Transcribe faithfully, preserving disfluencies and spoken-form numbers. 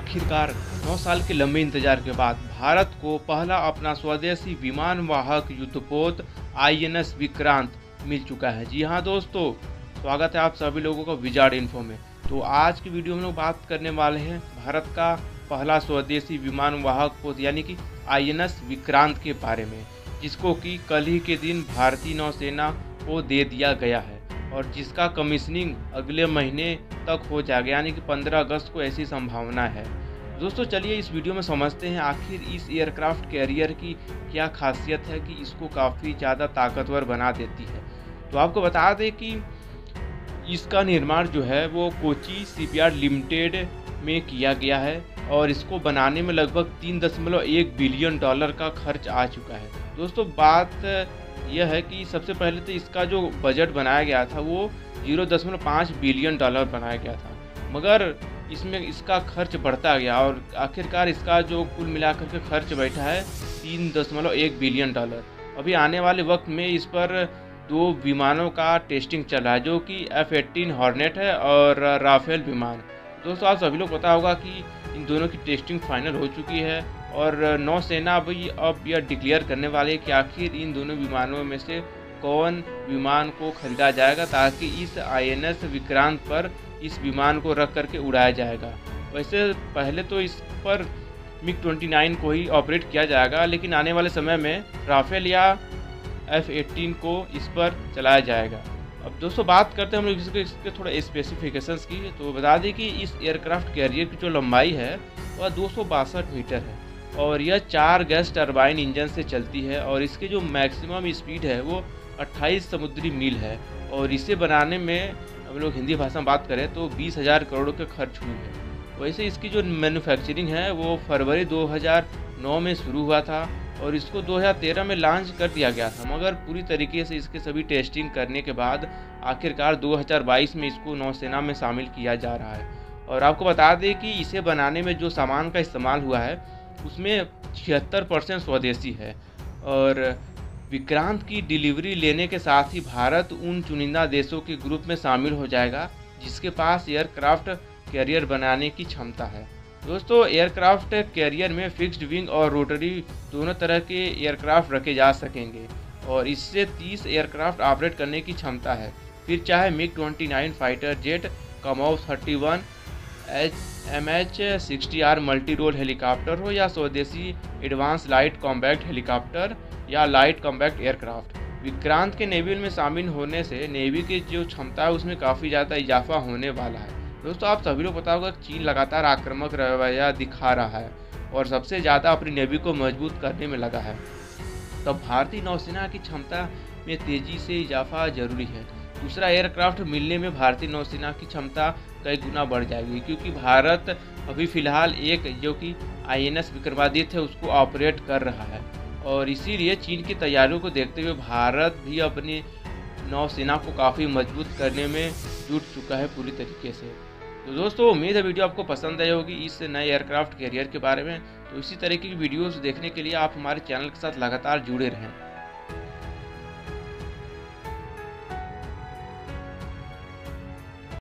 आखिरकार नौ साल के लंबे इंतजार के बाद भारत को पहला अपना स्वदेशी विमान वाहक युद्धपोत आई एन एस विक्रांत मिल चुका है। जी हाँ दोस्तों, स्वागत है आप सभी लोगों का विजार्ड इन्फो में। तो आज की वीडियो में लोग बात करने वाले हैं भारत का पहला स्वदेशी विमान वाहक पोत यानी कि आई एन एस विक्रांत के बारे में, जिसको कि कल ही के दिन भारतीय नौसेना को दे दिया गया है और जिसका कमीशनिंग अगले महीने तक हो जाएगा यानी कि पंद्रह अगस्त को ऐसी संभावना है। दोस्तों चलिए इस वीडियो में समझते हैं आखिर इस एयरक्राफ्ट कैरियर की क्या खासियत है कि इसको काफ़ी ज़्यादा ताकतवर बना देती है। तो आपको बता दें कि इसका निर्माण जो है वो कोची शिपयार्ड लिमिटेड में किया गया है और इसको बनाने में लगभग तीन दशमलव एक बिलियन डॉलर का खर्च आ चुका है। दोस्तों बात यह है कि सबसे पहले तो इसका जो बजट बनाया गया था वो जीरो दशमलव पाँच बिलियन डॉलर बनाया गया था, मगर इसमें इसका खर्च बढ़ता गया और आखिरकार इसका जो कुल मिलाकर के खर्च बैठा है तीन दशमलव एक बिलियन डॉलर। अभी आने वाले वक्त में इस पर दो विमानों का टेस्टिंग चल रहा है जो कि एफ एटीन हॉर्नेट है और राफेल विमान। दोस्तों आप सभी लोग पता होगा कि इन दोनों की टेस्टिंग फाइनल हो चुकी है और नौसेना अभी अब यह डिक्लेयर करने वाले है कि आखिर इन दोनों विमानों में से कौन विमान को खरीदा जाएगा ताकि इस आई एन एस विक्रांत पर इस विमान को रख करके उड़ाया जाएगा। वैसे पहले तो इस पर मिग उनतीस को ही ऑपरेट किया जाएगा, लेकिन आने वाले समय में राफेल या एफ एटीन को इस पर चलाया जाएगा। अब दोस्तों बात करते हैं हम लोग इसके, इसके थोड़ा स्पेसिफिकेशंस की। तो बता दें कि इस एयरक्राफ्ट कैरियर की जो लंबाई है वह दो सौ बासठ मीटर है और यह चार गैस टरबाइन इंजन से चलती है और इसके जो मैक्सिमम स्पीड है वो अट्ठाईस समुद्री मील है और इसे बनाने में हम लोग हिंदी भाषा में बात करें तो बीस हज़ार करोड़ के खर्च हुई है। वैसे इसकी जो मैन्युफैक्चरिंग है वो फरवरी दो हज़ार नौ में शुरू हुआ था और इसको दो हज़ार तेरह में लॉन्च कर दिया गया था, मगर पूरी तरीके से इसके सभी टेस्टिंग करने के बाद आखिरकार दो हज़ार बाईस में इसको नौसेना में शामिल किया जा रहा है। और आपको बता दें कि इसे बनाने में जो सामान का इस्तेमाल हुआ है उसमें छिहत्तर परसेंट स्वदेशी है और विक्रांत की डिलीवरी लेने के साथ ही भारत उन चुनिंदा देशों के ग्रुप में शामिल हो जाएगा जिसके पास एयरक्राफ्ट कैरियर बनाने की क्षमता है। दोस्तों एयरक्राफ्ट कैरियर में फिक्स्ड विंग और रोटरी दोनों तरह के एयरक्राफ्ट रखे जा सकेंगे और इससे तीस एयरक्राफ्ट ऑपरेट करने की क्षमता है। फिर चाहे मिग उनतीस फाइटर जेट, कमोव इकतीस, H M H sixty R multi role helicopter हो या स्वदेशी एडवांस लाइट कॉम्बैक्ट हेलीकॉप्टर या लाइट कॉम्बैक्ट एयरक्राफ्ट, विक्रांत के नेवी में शामिल होने से नेवी की जो क्षमता है उसमें काफ़ी ज़्यादा इजाफा होने वाला है। दोस्तों आप सभी लोग पता होगा चीन लगातार आक्रामक रवैया दिखा रहा है और सबसे ज़्यादा अपनी नेवी को मजबूत करने में लगा है, तब तो भारतीय नौसेना की क्षमता में तेज़ी से इजाफा जरूरी है। दूसरा एयरक्राफ्ट मिलने में भारतीय नौसेना की क्षमता कई गुना बढ़ जाएगी क्योंकि भारत अभी फ़िलहाल एक जो कि आई एन एस विक्रमादित्य है उसको ऑपरेट कर रहा है और इसीलिए चीन की तैयारियों को देखते हुए भारत भी अपनी नौसेना को काफ़ी मजबूत करने में जुट चुका है पूरी तरीके से। तो दोस्तों उम्मीद है वीडियो आपको पसंद आई होगी इस नए एयरक्राफ्ट कैरियर के बारे में। तो इसी तरीके की वीडियोस देखने के लिए आप हमारे चैनल के साथ लगातार जुड़े रहें।